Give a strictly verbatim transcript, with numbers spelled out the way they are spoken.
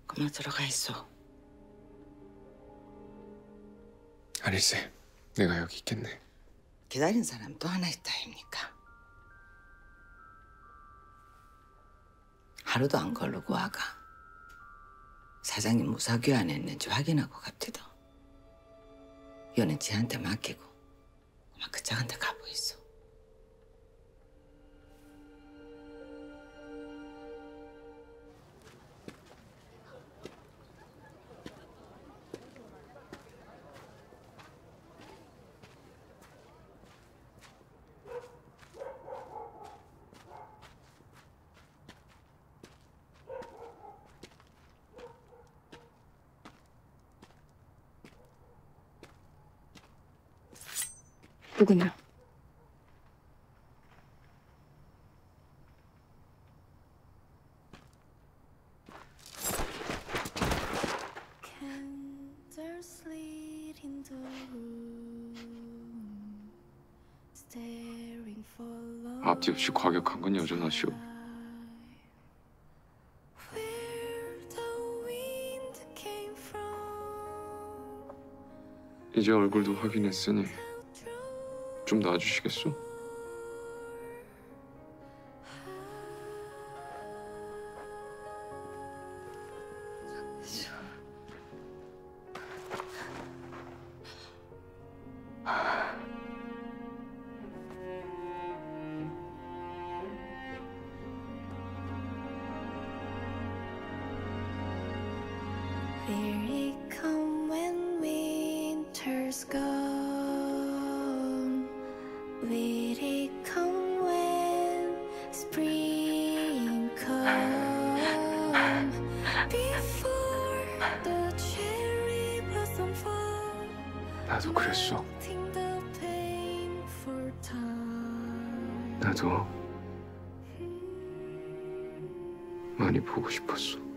그만 들어가 있어. 아니지, 내가 여기 있겠네. 기다린 사람 또 하나 있다 아닙니까? 하루도 안 걸르고 와가 사장님 무사귀 안 했는지 확인하고 갑디도. 이거는 지한테 맡기고 그만 그 짝한테 가고 있어. 누구냐? 앞뒤 없이 과격한 건 여전하시오. 이제 얼굴도 확인했으니 좀 놔주시겠소? Will it come when winter's gone? Will it come when spring comes? Before the cherry blossom falls. 나도 그랬어. 나도 많이 보고 싶었어.